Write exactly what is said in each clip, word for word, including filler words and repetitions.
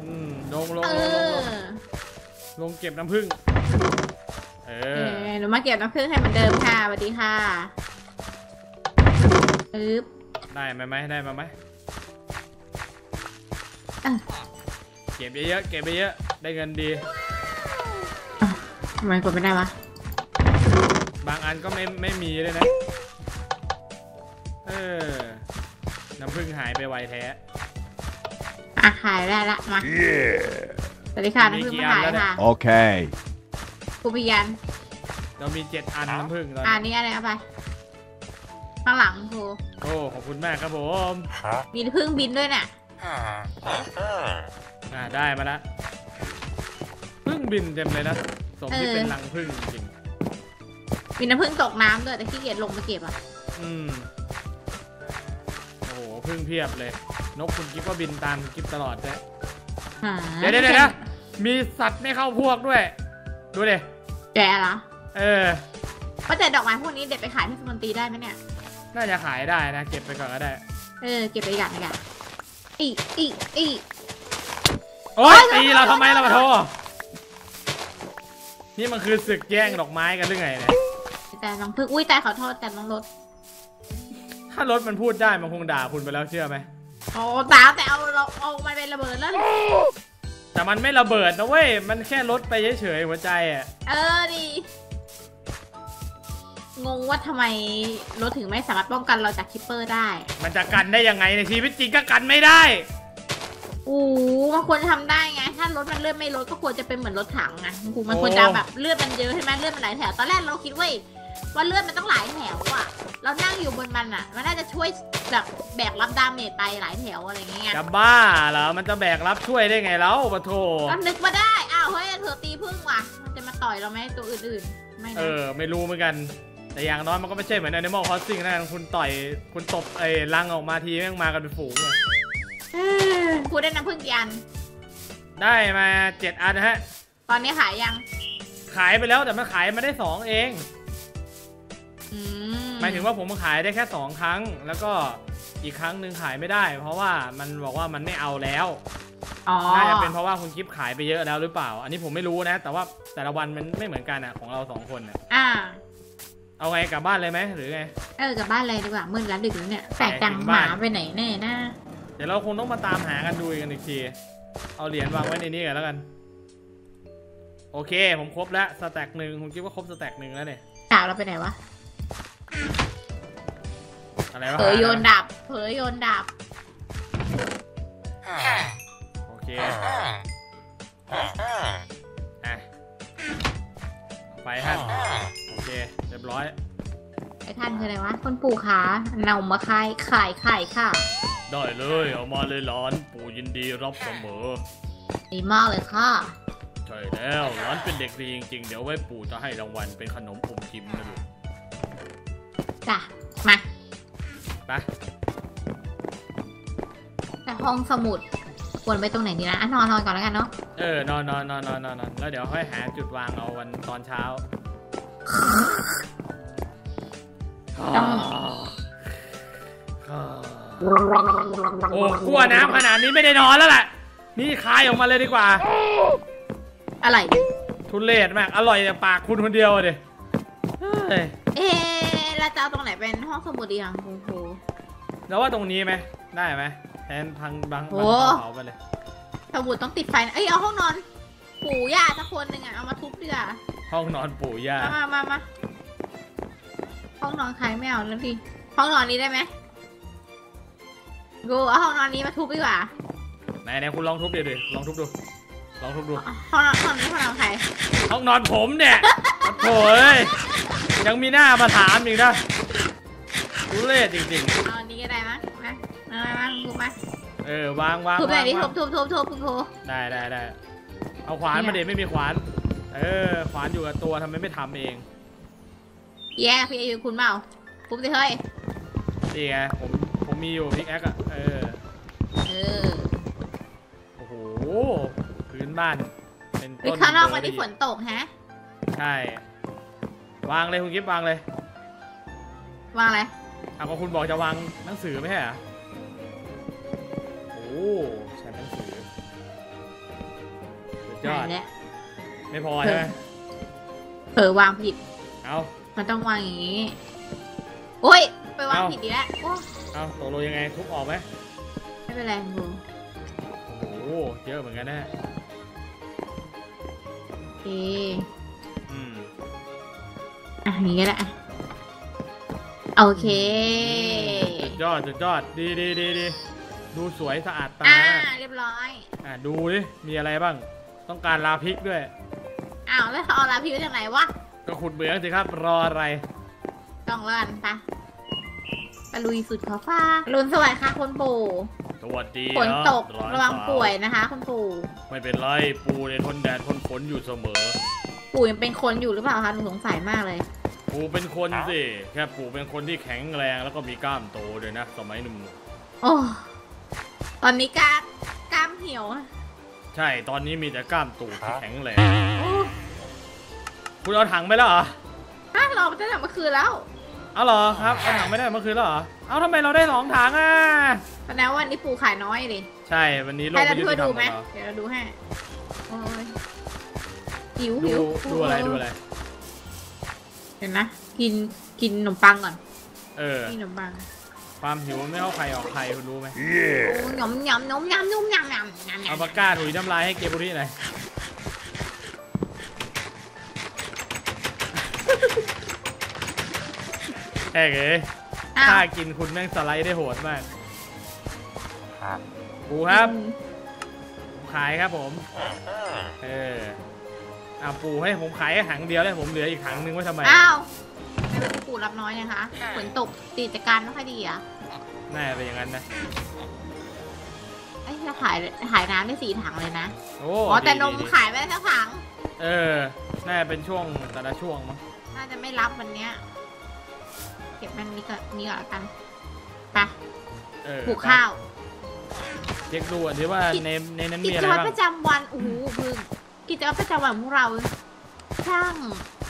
อืมลงลงลงลงลงลงเก็บน้ำผึ้งเออหนูมาเก็บน้ำผึ้งให้เหมือนเดิมค่ะสวัสดีค่ะอึ๊บได้ไหมไหมได้มาไหมเก็บเยอะๆเก็บเยอะๆได้เงินดีทำไมกดไม่ได้วะบางอันก็ไม่ไม่มีเลยนะเออน้ำผึ้งหายไปไวแท้อ่ะขายได้ละมาสวัสดีค่ะน้ำผึ้งมาขายค่ะโอเคครูพิยันเรามีเจ็ดอันน้ำผึ้งตอนนี้อันนี้อะไรเอาไปข้างหลังครูโอ้ขอบคุณมากครับผมมีผึ้งบินด้วยเนี่ยอ่าได้มาละผึ้งบินเต็มเลยนะสมที่เป็นรังผึ้งจริงมีน้ำผึ้งตกน้ำด้วยแต่ขี้เกียจลงไปเก็บอ่ะอืมโอ้โหผึ้งเพียบเลยนกคุณกิ๊บก็บินตามคุณกิ๊บตลอดเลยเดี๋ยวเดี๋ยวนะมีสัตว์ไม่เข้าพวกด้วยดูดิแกเหรอเออว่าแต่ดอกไม้พวกนี้เด็ดไปขายที่สมนตรีได้ไหมเนี่ยน่าจะขายได้นะเก็บไปก่อนก็ได้เออเก็บไปอย่างอย่างอีอีอีโอ๊ยตีเราทำไมเรามาโทรนี่มันคือศึกแย่งดอกไม้กันหรือไงเนี่ยแต่น้องพึ่งอุ้ยแต่ขอโทษแต่น้องรถถ้ารถมันพูดได้มันคงด่าคุณไปแล้วเชื่อไหมโอ้ตาแต่เอาเราเอามันเป็นระเบิดแล้วแต่มันไม่ระเบิดนะเว้ยมันแค่รถไปเฉยๆหัวใจอ่ะเออดีงงว่าทำไมรถถึงไม่สามารถป้องกันเราจากคิปเปอร์ได้มันจะกันได้ยังไงในชีวิตจริงก็กันไม่ได้โอ้มันควรจะทำได้ไงถ้ารถมันเลือดไม่ลดก็ควรจะเป็นเหมือนรถถังไงคุณมันควรจะแบบเลือดมันเยอะใช่ไหมเลือดมันหลายแถวตอนแรกเราคิดว่าว่าเลือดมันต้องหลายแถวอ่ะเรานั่งอยู่บนมันอ่ะมันน่าจะช่วยแบบแบกรับดาเมจไปหลายแถวอะไรเงี้ยจะบ้าเหรอมันจะแบกรับช่วยได้ไงแล้วปะโถก็นึกมาได้อ้าวเฮ้ยเธอตีพึ่งว่ะมันจะมาต่อยเราไหมตัวอื่นๆไม่เออไม่รู้เหมือนกันแต่อย่างน้อยมันก็ไม่ใช่เหมือน Animal Crossing นะคุณต่อยคุณตบไอ้รังออกมาทีแม่งมากันเป็นฝูงเลยครูได้น้ำผึ้งกี่อันได้มาเจ็ดอันนะฮะตอนนี้ขายยังขายไปแล้วแต่มันขายมาได้สองเองหมายถึงว่าผมขายได้แค่สองครั้งแล้วก็อีกครั้งหนึ่งขายไม่ได้เพราะว่ามันบอกว่ามันไม่เอาแล้วน่าจะเป็นเพราะว่าคุณกิฟต์ขายไปเยอะแล้วหรือเปล่าอันนี้ผมไม่รู้นะแต่ว่าแต่ละวันมันไม่เหมือนกันอ่ะของเราสองคนอ่ะอ่าเอาไงกลับบ้านเลยไหมหรือไงเออกลับบ้านเลยดีกว่ามืดแล้วดึกแล้วเนี่ยแปลกจังหมาไปไหนแน่นะเดี๋ยวเราคงต้องมาตามหากันดูกันอีกทีเอาเหรียญวางไว้ในนี้กันแล้วกันโอเคผมครบแล้วสแต็กหนึ่งผมคิดว่าครบสแต็กหนึ่งแล้วเนี่ยดาบเราไปไหนวะอะไรวะเผยโยนดาบเผยโยนดาบโอเคอ่ะไปท่านโอเคเรียบร้อยไอ้ท่านคืออะไรวะคนปู่ขาเนามาขายขายขายค่ะได้เลยเอามาเลยหลานปู่ยินดีรับเสมอดีมากเลยค่ะใช่แล้วหลานเป็นเด็กดีจริงๆเดี๋ยวไว้ปู่จะให้รางวัลเป็นขนมอมยิ้มนะลูกจ้ะมาไปแต่ห้องสมุดควรไปตรงไหนดีนะนอนนอนก่อนแล้วกันเนาะเออนอนนอนนอนนอนนอนแล้วเดี๋ยวค่อยหาจุดวางเอาวันตอนเช้าโอ้กลัวน้ำขนาดนี้ไม่ได้นอนแล้วแหละนี่คายออกมาเลยดีกว่าอะไรทุเรศมากอร่อยแต่ปากคุณคนเดียวเลยเอ๊ะเราจะเอาตรงไหนเป็นห้องสมุดดีอ่ะคุณครูแล้วว่าตรงนี้ไหมได้ไหมแทนพังบังบังเขาไปเลยสมุดต้องติดไฟเอ้ยเอาห้องนอนปู่ย่าสักคนหนึ่งอ่ะเอามาทุบดีกว่าห้องนอนปู่ย่ามามามาห้องนอนใครไม่เอาแล้วพี่ห้องนอนนี้ได้ไหมกูเอาห้องนอนนี้มาทุบดีกว่าไหนไหนคุณลองทุบดิดิลองทุบดูลองทุบดูห้องนอนห้องนี้ห้องนอนใครห้องนอนผมเนี่ยโถ่เอ้ยยังมีหน้ามาถามอีกนะทุเรศจริงๆเอานี้ก็ได้มั้ยมามามาทุบมาเออวางวางทุบไหนดิทุบทุบทุบทุบคุณครูได้ได้ได้เอาขวานมาเด็ดไม่มีขวานเออขวานอยู่กับตัวทำไมไม่ทำเองแย่พี่อายุคุณเปล่าทุบสิเฮ้ยนี่ไงผมผมมีอยู่พิกแอคอะเออเออโอ้โหพื้นบ้านเป็นต้นข้างนอกวันนี้ฝนตกฮะใช่วางเลยคุณกิ๊บวางเลยวางอะไรเอาก็คุณบอกจะวางหนังสือไม่ใช่เหรอโอ้ใช่หนังสือยอดไม่พอใช่ไหมเผลอวางผิดเอามันต้องวางอย่างนี้โอ้ยไปวางผิดดีแล้วเอาตกลงยังไงทุบออกไหมไม่เป็นไรครูโอ้โหเยอะเหมือนกันนะโอเคอืมอ่ะอย่างนี้ก็ได้โอเคสุดยอดสุดยอดดีดีดีดีดูสวยสะอาดตาอ่าเรียบร้อยอ่าดูดิมีอะไรบ้างต้องการลาพิกด้วยอ้าวแล้วเอาลาพิกจากไหนวะก็ขุดเหมืองสิครับรออะไรต้องเล่นปะตะลุยสุดขอฟ้าลุนสวัสดีค่ะคุณปู่สวัสดีฝนตกระวังป่วยนะคะคุณปู่ไม่เป็นไรปู่เนี่ยทนแดดทนฝนอยู่เสมอปู่ยังเป็นคนอยู่หรือเปล่าคะหนูสงสัยมากเลยปู่เป็นคนสิแค่ปู่เป็นคนที่แข็งแรงแล้วก็มีกล้ามโตด้วยนะสมัยหนุ่มๆโอ้ตอนนี้กล้ามกล้ามเหี่ยวใช่ตอนนี้มีแต่กล้ามตูดที่แข็งแรงคุณเอาถังไปแล้วเหรอถ้าเราจะทำเมื่อคืนแล้วเอาเหรอครับเอาถังไม่ได้เมื่อคืนแล้วเหรอเอาทำไมเราได้สองถังอ่ะแสดงว่าวันนี้ปู่ขายน้อยดิใช่วันนี้โลกไม่ยุติธรรมไหมเดี๋ยวเราดูให้โอ้ยหิวหิวดูอะไรดูอะไรเห็นนะกินกินขนมปังก่อนเออกินขนมปังความหิวไม่เข้าใครออกใครคุณรู้ไหมหนมยำนมยำนุ่มยำยำเอาปากกาถุยน้ำลายให้เกบุรีหน่อยแอ๊กเอ๋ถ้ากินคุณแม่งสไลด์ได้โหดมากปูครับขายครับผมเออเอาปูให้ผมขายแค่ถังเดียวแล้วผมเหลืออีกถังนึงไว้ทำไมอ้าวไม่เป็นปูรับน้อยนะคะฝนตกตีจัดการไม่ค่อยดีอ่ะน่าเป็นอย่างนั้นนะไอ้จะขายขายน้ำได้สี่ถังเลยนะอ๋อแต่นมขายไปแล้วถังเออน่าเป็นช่วงแต่ละช่วงมั้งน่าจะไม่รับวันเนี้ยเก็บมันนี้ก็นี้ก่อนกันไปปลูกข้าวเช็คดูดิว่าในในนั้นมีอะไรบ้างกิจวัตรประจำวันโอ้โหพึ่งกิจวัตรประจำวันของเราช่าง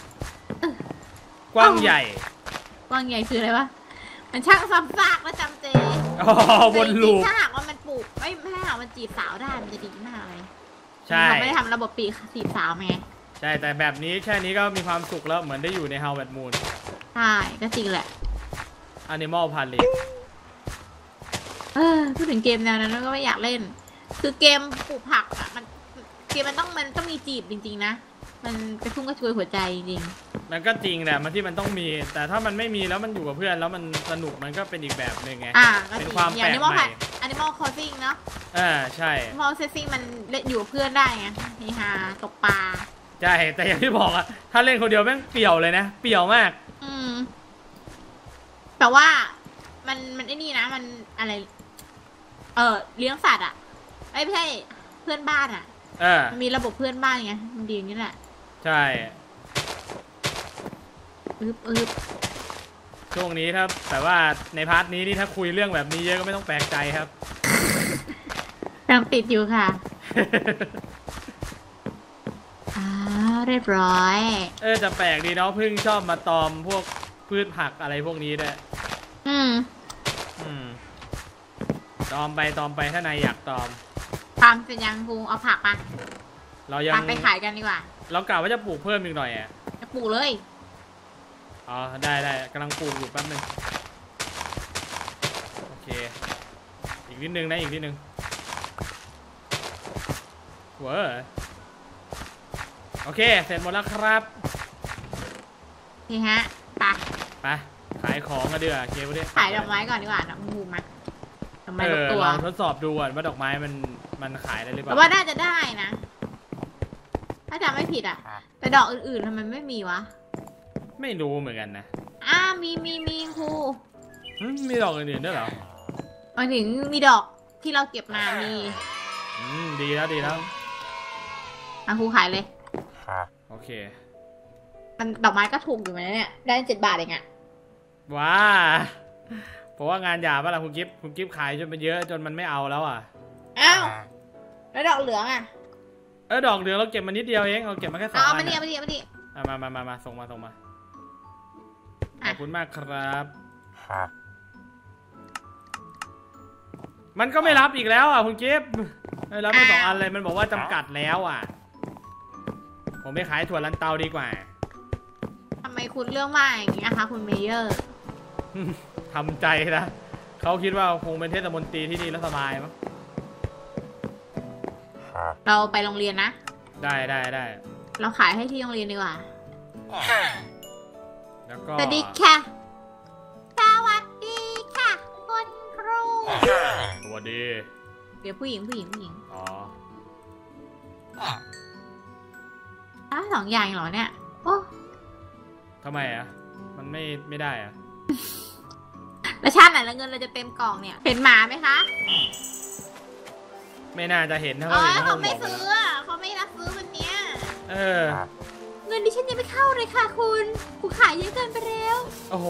กว้างใหญ่กว้างใหญ่คืออะไรวะมันช่างซ้ำซากและจำเจอ๋อวนลูปถ้าหากว่ามันปลูกไม่ไม่หากมันจีบสาวได้มันจะดีมากเลยใช่เขาไม่ได้ทำระบบปีจีบสาวไงใช่แต่แบบนี้แค่นี้ก็มีความสุขแล้วเหมือนได้อยู่ใน Harvest Moon ใช่ก็จริงแหละ Animal Planet เออพูดถึงเกมแนวนั้นก็ไม่อยากเล่นคือเกมปลูกผักอ่ะมันเกมมันต้องมันต้องมีจีบจริงๆนะมันกระชุ่มกระชวยหัวใจจริงมันก็จริงแหละมันที่มันต้องมีแต่ถ้ามันไม่มีแล้วมันอยู่กับเพื่อนแล้วมันสนุกมันก็เป็นอีกแบบหนึ่งไงเป็นความแปลกใหม่ Animal Crossing เนาะอ่าใช่ Animal Crossing มันเล่นอยู่กับเพื่อนได้ไงเฮฮาตกปลาใช่แต่อย่างที่บอกอะถ้าเล่นคนเดียวแม่งเปี่ยวเลยนะเปี่ยวมากอืมแต่ว่ามันมันไอ้นี่นะมันอะไรเออเลี้ยงสัตว์อะไม่ใช่เพื่อนบ้านอะเออมันมีระบบเพื่อนบ้านไงมันดีอย่างนี้แหละใช่อึบอึบช่วงนี้ครับแต่ว่าในพาร์ทนี้นี่ถ้าคุยเรื่องแบบนี้เยอะก็ไม่ต้องแปลกใจครับยังติดอยู่ค่ะอ่าเรียบร้อยเออจะแปลกดีเนาะพึ่งชอบมาตอมพวกพืชผักอะไรพวกนี้ด้วยอืมอืมตอมไปตอมไปถ้านายอยากตอมตอมเสร็จยังกูเอาผักมาเรายังไปขายกันดีกว่าเรากล่าวว่าจะปลูกเพิ่มอีกหน่อยอ่ะจะปลูกเลยอ๋อได้ได้กำลังปลูกอยู่แป๊บนึงโอเคอีกนิดนึงนะอีกนิดนึงเว้อโอเคเสร็จหมดแล้วครับนี่ฮะไปไปขายของกันดีกว่าเคฟดิขายดอกไม้ก่อนดีกว่าน้องบูมมาดอกไม้ตัวลองทดสอบดูก่อนว่าดอกไม้มันมันขายได้หรือเปล่าแต่ว่าน่าจะได้นะถ้าจำไม่ผิดอ่ะแต่ดอกอื่นๆทำไมไม่มีวะไม่รู้เหมือนกันนะอ่ามีมีมีครูมีดอกอื่นๆด้วยเหรอหมายถึงมีดอกที่เราเก็บมามีอืมดีแล้วดีแล้วอ่ะครูขายเลยโอเคมันดอกไม้ก็ถูกอยู่ไหมเนี่ยได้เจ็ดบาทเองอะว้าเพราะว่างานหยาบป่ะล่ะคุณกิฟต์คุณกิฟต์ขายจนมันเยอะจนมันไม่เอาแล้วอ่ะอ้าวแล้วดอกเหลืองอ่ะเออดอกเหลืองเราเก็บมานิดเดียวเองเราเก็บมาแค่สองอันเอามาดิเอามาดิเอามาดิมามามามาส่งมาส่งมาขอบคุณมากครับมันก็ไม่รับอีกแล้วอ่ะคุณกิฟต์ไม่รับมาสองอันเลยมันบอกว่าจำกัดแล้วอ่ะผมไปขายถั่วลันเตาดีกว่าทำไมคุณเรื่องมากอย่างนี้นะคะคุณเมเยอร์ทำใจนะเขาคิดว่าคงเป็นเทศมนตรีที่นี่แล้วสบายมั้งเราไปโรงเรียนนะได้ได้ได้เราขายให้ที่โรงเรียนดีกว่าแล้วก็สวัสดีค่ะสวัสดีค่ะคุณครูสวัสดีเดี๋ยวผู้หญิงผู้หญิงผู้หญิงอ๋ออ้าวสองอย่างเหรอเนี่ยโอ้ทำไมอ่ะมันไม่ไม่ได้อ่ะแล้วชาติไหนแล้วเงินเราจะเต็มกล่องเนี่ยเห็นหมาไหมคะไม่น่าจะเห็นนะเขาเขาไม่ซื้อเขาไม่รับซื้อวันเนี้ยเออเงินดิฉันยังไม่เข้าเลยค่ะคุณคุณขายเยอะเกินไปแล้วโอ้โห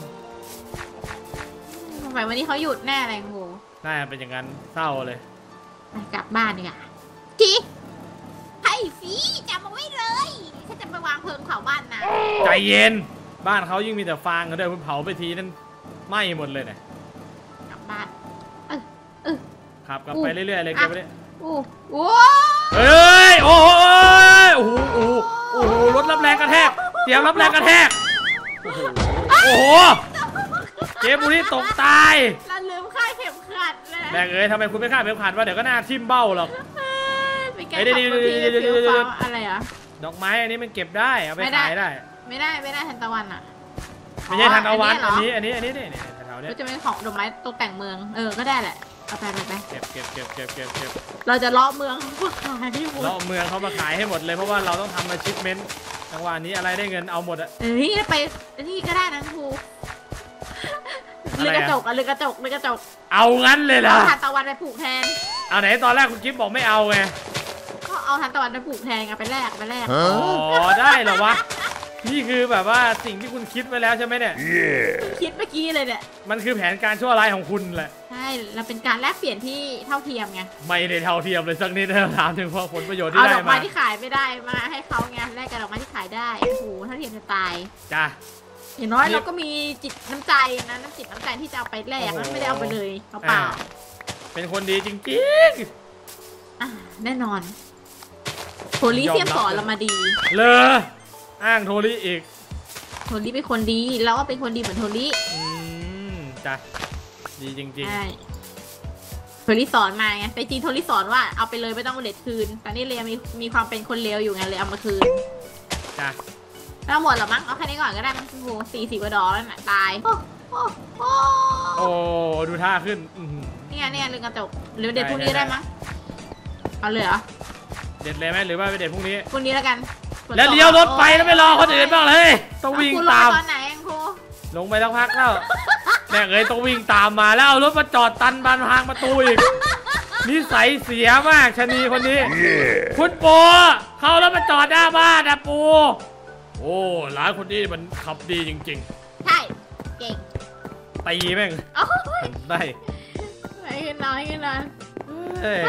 สงสัยวันนี้เขาหยุดแน่เลยโหน่าเป็นอย่างนั้นเศร้าเลยกลับบ้านดีกว่าทีให้ฟีจำเอาไว้เลยฉันจะไปวางเพลิงเผาบ้านนะใจเย็นบ้านเขายิ่งมีแต่ฟางเขาเดินเผาไปทีนั้นไหม้หมดเลยเนี่ยกลับบ้านเออเออขับกลับไปเรื่อยๆเลยกลับไปเรื่อยโอ้โหเอ้ยโอ้โหโอ้โหโอ้โหโอ้โหรถรับแรงกระแทกเสียงรับแรงกระแทกโอ้โหเจ๊บุรีตกตายเราลืมค่าเข็มขัดเลยแบกเอ้ยทำไมคุณไม่ค่าเข็มขัดวะเดี๋ยวก็หน้าทิ่มเบ้าหรอกไอ้เดี๋ยวเดี๋ยวเดี๋ยวเดี๋ยวอะไรอ่ะดอกไม้อันนี้มันเก็บได้เอาไปขายได้ไม่ได้ไม่ได้ทันตะวันอ่ะไม่ใช่ทันตะวันอันนี้อันนี้อันนี้นี่นี่แถวๆนี้จะเป็นของดอกไม้ตกแต่งเมืองเออก็ได้แหละเอาไปไปไปเก็บเก็บเก็บเก็บเก็บเก็บเราจะเลาะเมืองเขาขายให้หมดเลาะเมืองเขามาขายให้หมดเลยเพราะว่าเราต้องทำมาชิปเมนต์จังหวะนี้อะไรได้เงินเอาหมดอะเอ้ยไปนี่ก็ได้นะครูเรือกระจกอะเรือกระจกเรือกระจกเอางั้นเลยเหรอทันตะวันไปผูกแทนเอาไหนตอนแรกคุณกิ๊ฟบอกไม่เอาไงก็เอาทันตะวันไปผูกแทนไงไปแลกไปแลกอ๋อได้เหรอวะนี่คือแบบว่าสิ่งที่คุณคิดไว้แล้วใช่ไหมเนี่ยคิดเมื่อกี้เลยเนี่ยมันคือแผนการชั่วร้ายของคุณแหละใช่เราเป็นการแลกเปลี่ยนที่เท่าเทียมไงไม่ได้เท่าเทียมเลยสักนิดนะถามถึงผลประโยชน์ที่ได้มาเอาดอกไม้ที่ขายไม่ได้มาให้เขาไงแลกกับดอกไม้ที่ขายได้โอ้โหเท่าเทียมจะตายจ้ะอย่างน้อยเราก็มีจิตน้ำใจนะน้ำจิตน้ำใจที่จะเอาไปแลกมันไม่ได้เอาไปเลยเอาเปล่าเป็นคนดีจริงๆอ่ะแน่นอนโทลี่เสียมสอนเรามาดีเลยอ้างโทลี่อีกโทลี่เป็นคนดีแล้วก็เป็นคนดีเหมือนโทลี่อืมจ้ะดีจริงๆใช่โทลี่สอนมาไงแต่จริงโทลี่สอนว่าเอาไปเลยไม่ต้องเอาเลทคืนแต่นี่เรียมีมีความเป็นคนเลวอยู่ไงเลยเอามาคืนจ้ะแล้วหมดหรอมั้งเอาแค่นี้ก่อนก็ได้มั้งโอ้สี่สิบกว่าดอแล้วน่ะตายโอ้โอ้โอ้โอ้ดูท่าขึ้นเนี่ยเนี่ยลืมกระจกหรือเด็ดพรุ่งนี้ได้มั้งเอาเลยเหรอเด็ดเลยไหมหรือว่าไปเด็ดพรุ่งนี้พรุ่งนี้แล้วกันแล้วเลี้ยวรถไปแล้วไม่รอคนอื่นบ้างเลยต้องวิ่งตามตอนไหนเองครูลงไปแล้วพักแล้วแม่เอ้ยต้องวิ่งตามมาแล้วเอารถมาจอดตันบานทางประตูอีกนิสัยเสียมากชะนีคนนี้คุณปูเขาแล้วมาจอดหน้าบ้านนะปูโอ้ร้านคนนี้มันขับดีจริงๆใช่เก่งตีแม่งได้ไม่ขึ้นน้อยขึ้นน้อยเฮ้ย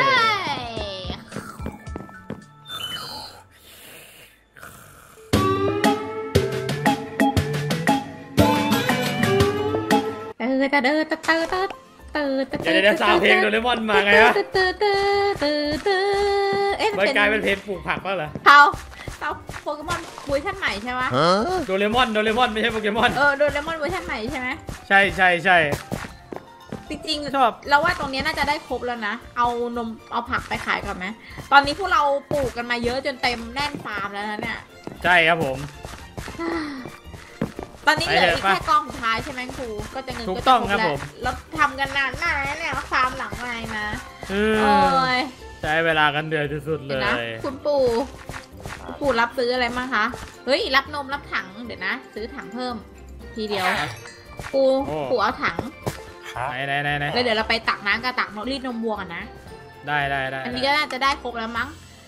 เออเตอเตอเตอเตอเตอเตอเตอเดี๋ยวเดี๋ยวซาวเพลงโดเรมอนมาไงวะเตอเตอเตอเตอเตอเอ๊ะมันกลายเป็นเพลงปลูกผักป่ะเหรอเขาเขาโปเกมอนเวอร์ชันใหม่ใช่ไหมโดเรมอนโดเรมอนไม่ใช่โปเกมอนเออโดเรมอนเวอร์ชันใหม่ใช่ไหมใช่ใช่ใช่จริงๆชอบเราว่าตรงนี้น่าจะได้ครบแล้วนะเอานมเอาผักไปขายก่อนไหมตอนนี้พวกเราปลูกกันมาเยอะจนเต็มแน่นฟาร์มแล้วนะเนี่ยใช่ครับผมตอนนี้เหลือแค่กองสุดท้ายใช่ไหมครูก็จะเงินก็จะครบแล้วเราทำกันนานมากแล้วเนี่ยฟาร์มหลังอะไรนะโอ้ยใช้เวลากันเดือดที่สุดเลยนะคุณปู่ปู่รับซื้ออะไรมั้งคะเฮ้ยรับนมรับถังเดี๋ยวนะซื้อถังเพิ่มทีเดียวปู่ปู่เอาถังไหนไหนไหนไหนแล้วเดี๋ยวเราไปตักน้ำกับตักนกรีดนมวัวกันนะได้ได้ได้อันนี้ก็น่าจะได้ครบแล้วมั้ง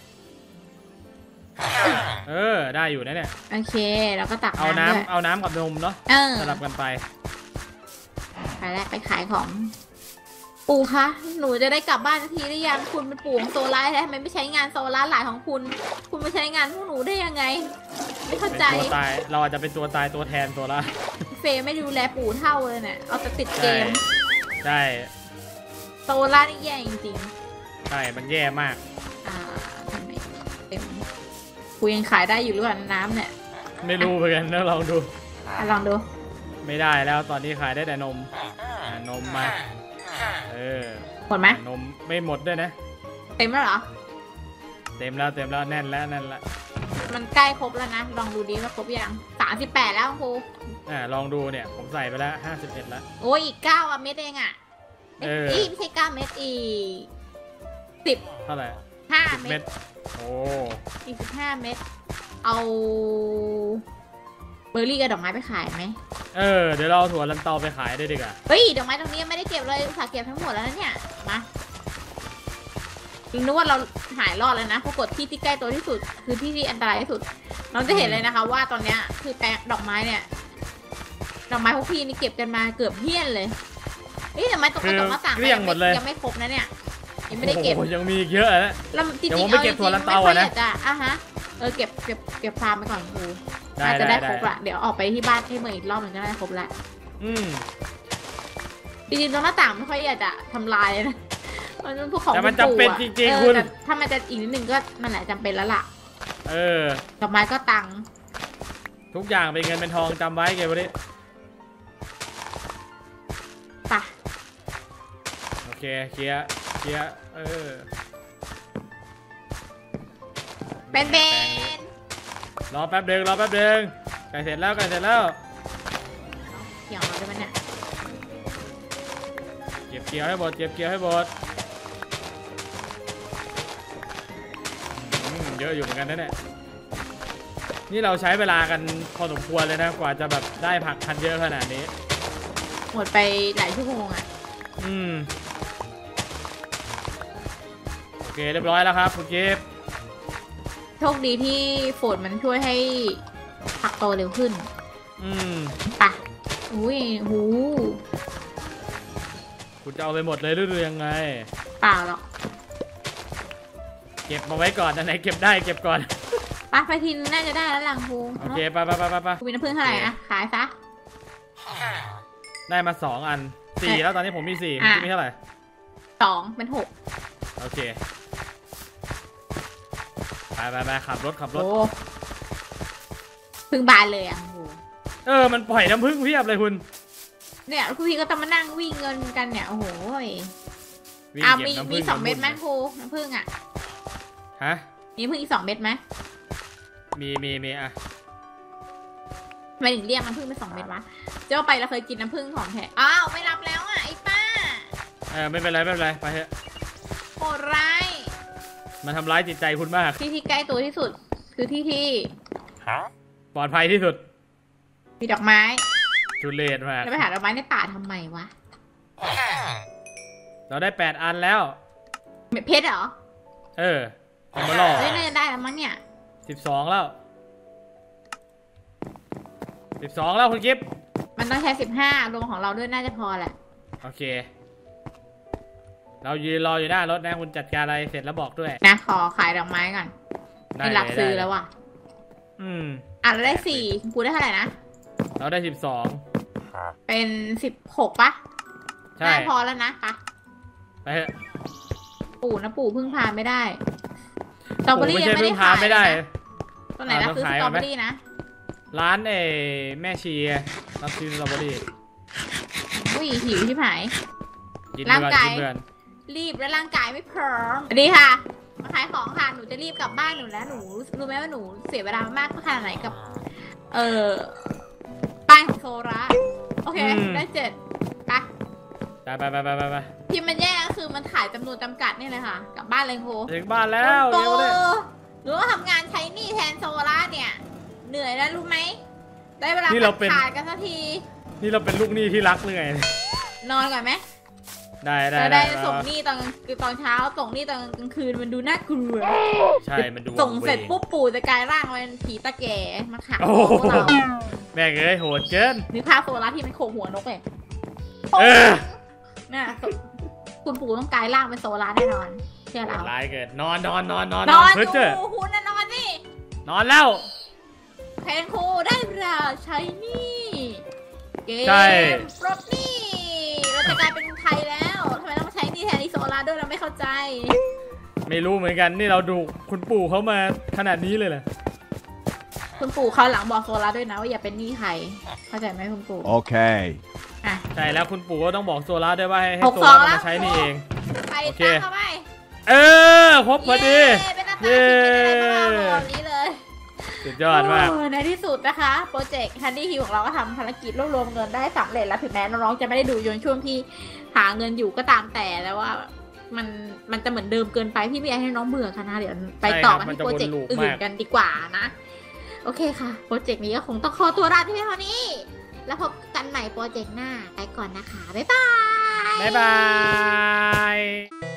เออได้อยู่นะเนี่ยโอเคแล้วก็ตักเอาน้ำเอาน้ำกับนมเนาะสลับกันไปไปแล้วไปขายของปู่คะหนูจะได้กลับบ้านทีหรือยังคุณเป็นปู่ของโซล่าแท้ทำไมไม่ใช้งานโซล่าหลายของคุณคุณมาใช้งานพวกหนูได้ยังไงไม่เข้าใจตัวตายเราอาจจะเป็นตัวตายตัวแทนโซล่าเฟย์ไม่ดูแลปู่เท่าเลยเนี่ยเอาแต่ติดเกมใช่โซล่านี่แย่จริงๆใช่มันแย่มากอ่าทำไมเต็มกูยังขายได้อยู่หรือเปล่าน้ำเนี่ยไม่รู้เหมือนกันนะลองดูลองดูไม่ได้แล้วตอนนี้ขายได้แต่นมนมมาเออหมดไหมนมไม่หมดด้วยนะเต็มแล้วเหรอเต็มแล้วเต็มแล้วแน่นแล้วแน่นแล้วมันใกล้ครบแล้วนะลองดูดิว่าครบยังสามสิบแปดแล้วครูอ่าลองดูเนี่ยผมใส่ไปแล้วห้าสิบเอ็ดแล้วโอ้ยอีกเก้าเม็ดเองอ่ะเออไม่ใช่เก้าเม็ดอีกสิบเท่าไหร่ห้าเม็ดโอ้อีกสิบห้าเม็ดเอาเบอร์รี่กับดอกไม้ไปขายไหมเออเดี๋ยวเราถั่วลันเตาไปขายได้ดีกว่าเฮ้ยดอกไม้ตรงนี้ไม่ได้เก็บเลยอุตส่าห์เก็บทั้งหมดแล้วนะเนี่ยมานึกว่าเราหายรอดแล้วนะปรากฏที่ที่ใกล้ตัวที่สุดคือที่ที่อันตรายที่สุดเราจะเห็นเลยนะคะว่าตอนเนี้ยคือแปลงดอกไม้เนี่ยดอกไม้พวกพี่นี่เก็บกันมาเกือบเพี้ยนเลยเฮ้ยดอกไม้ตกกระจกหน้าต่างยังไม่ยังไม่ครบนะเนี่ยยังไม่ได้เก็บยังมีเยอะนะแล้วจริงๆเอาจริงๆไม่ค่อยอยากจะอ่ะฮะเออเก็บเก็บเก็บฟาร์มไปก่อนครูอาจจะได้ครบละเดี๋ยวออกไปที่บ้านให้เมื่ออีกรอบหนึ่งก็ได้ครบละอืมจริงๆตรงหน้าต่างไม่ค่อยอยากจะทำลายนะมันเป็นพวกของแต่มันจำเป็นจริงๆคุณถ้ามันจะอีกนิดนึงก็มันแหละจำเป็นแล้วล่ะเออดอกไม้ก็ตังทุกอย่างเป็นเงินเป็นทองจำไว้เก็บไว้ดิป่ะโอเคเคลียร์เคลียร์เออเป็นเบนรอแป๊บเดิงรอแป๊บเดิงไก่เสร็จแล้วไก่เสร็จแล้วเกี่ยวมาได้ไหมเนี่ยเก็บเกี่ยวให้หมดเก็บเกี่ยวให้หมดเยอะอยู่เหมือนกันนะเนี่ยนี่เราใช้เวลากันพอสมควรเลยนะกว่าจะแบบได้ผักพันเยอะขนาดนี้หมดไปหลายชั่วโมงอ่ะอืมโอเคเรียบร้อยแล้วครับคุณกิฟต์โชคดีที่ฝนมันช่วยให้ผักโตเร็วขึ้นอืมป่ะอุ้ยหูคุณจะเอาไปหมดเลยหรือยังไงเปล่าหรอกเก็บมาไว้ก่อนอันไหนเก็บได้เก็บก่อนปไปทีน่าจะได้แล้วหลังภูโอเคไปไปไปไปไปมีน้ำผึ้งเท่าไหร่อะขายซะได้มาสองอันสี่แล้วตอนนี้ผมมีสี่มีเท่าไหร่สองเป็นหกโอเคไปไปไปขับรถขับรถพึ่งบานเลยอ่ะเออมันปล่อยน้ำผึ้งเพียบเลยคุณเนี่ยคุณพี่ก็ต้องมานั่งวิ่งเงินกันเนี่ยโอ้โหอ่ามีมีสองเม็ดไหมครูน้ำผึ้งอ่ะฮะมีพึ่งอีกสองเม็ดไหมมีมีมีอ่ะทำไมถึงเรียกน้ำผึ้งเป็นสองเม็ดวะเจ้าไปเราเคยกินน้ำผึ้งของแท้อ้าวไม่รับแล้วอ่ะไอ้ป้าเออไม่เป็นไรไม่เป็นไรไปเถอะโหดร้ายมันทำร้ายจิตใจคุณมากที่ที่ใกล้ตัวที่สุดคือที่ที่ปลอดภัยที่สุดมีดอกไม้จุเลนมาเราไปหาดอกไม้ในป่าทำไมวะเราได้แปดอันแล้วเพชรเหรอเออเอามาล่อเฮ้ยน่าจะได้แล้วมั้งเนี่ยสิบสองแล้วสิบสองแล้วคุณกิฟต์มันต้องใช้สิบห้ารวมของเราด้วยน่าจะพอแหละโอเคเรายืนรออยู่หน้ารถนะคุณจัดการอะไรเสร็จแล้วบอกด้วยนะขอขายดอกไม้ก่อนไม่รับซื้อแล้วว่ะอืมอ่ะเราได้สี่กูได้เท่าไหร่นะเราได้สิบสองเป็นสิบหกปะใช่พอแล้วนะปะไปเถอะปู่นะปู่พึ่งพาไม่ได้สตรอเบอรี่ยังไม่ได้ขายไม่ได้ตรงไหนรับซื้อสตรอเบอรี่นะร้านเอแม่ชีรับซื้อสตรอเบอรี่อุ้ยหิวที่ผายร่างกายรีบและร่างกายไม่พร้อมสวัสดีค่ะมาขายของค่ะหนูจะรีบกลับบ้านหนูแล้วหนูรู้ไหมว่าหนูเสียเวลามากขนาดไหนกับเอ่อป้ายของโซล่าโอเคได้เจ็ดไปไปไปไปไปไปที่มันแย่ก็คือมันขายจำนวนจำกัดนี่เลยค่ะกลับบ้านเลยโคถึงบ้านแล้วโตหนูว่าทำงานใช้หนี้แทนโซล่าเนี่ยเหนื่อยแล้วรู้ไหมได้เวลาขาดกันสักทีนี่เราเป็นลูกหนี้ที่รักเลยนอนก่อนไหมได้ได้ได้ส่งหนี้ตอนคือตอนเช้าส่งหนี้ตอนกลางคืนมันดูน่ากลัวใช่มันดูส่งเสร็จปุ๊บปู่จะกลายร่างเป็นผีตาแก่มาขังพวกเราแม่เอ้ยโหดเกินนึกภาพโซล่าที่มันโขกหัวนกเลยเออน่ะคุณปู่ต้องกลายร่างเป็นโซล่าแน่นอนเชื่อเราร้ายเกินนอนนอนนอนนอนนอนเพื่อเจอคุณน่ะนอนสินอนแล้วเพนครูได้เวลาใช้หนี้เกมปลดหนี้เราจะกลายเป็นไทยแล้วทำไมต้องใช้หนี้แทนอีโซล่าด้วยเราไม่เข้าใจไม่รู้เหมือนกันนี่เราดูคุณปู่เขามาขนาดนี้เลยเหรอคุณปู่คราวหลังบอกโซล่าด้วยนะว่าอย่าเป็นหนี้ใครเข้าใจไหมคุณปู่โอเคอ่ะใช่แล้วคุณปู่ก็ต้องบอกโซล่าด้วยว่าให้ให้หกโซสองล่าแล้วมาใช้นี่เองไปโอเคตั้งเข้าไปเออครบพอดีเย้เป็นหน้าตาที่เป็นอะไรบ้างแบบนี้เลยสุดยอดมากโในที่สุดนะคะโปรเจกต์ฮันดี้ฮิวของเราก็ทำภารกิจรวบรวมเงินได้สำเร็จแล้วถึงแม้น้องๆจะไม่ได้ดูยนช่วงที่หาเงินอยู่ก็ตามแต่แล้วว่ามันมันจะเหมือนเดิมเกินไปพี่ไม่อยากให้น้องเบื่อค่ะนะเดี๋ยวไปต่อกันที่โปรเจกต์อื่นกันดีกว่านะโอเคค่ะโปรเจกต์นี้ก็คงต้องขอตัวลาที่เพียงเท่านี้แล้วพบกันใหม่โปรเจกต์หน้าไปก่อนนะคะบ๊ายบายบ๊ายบาย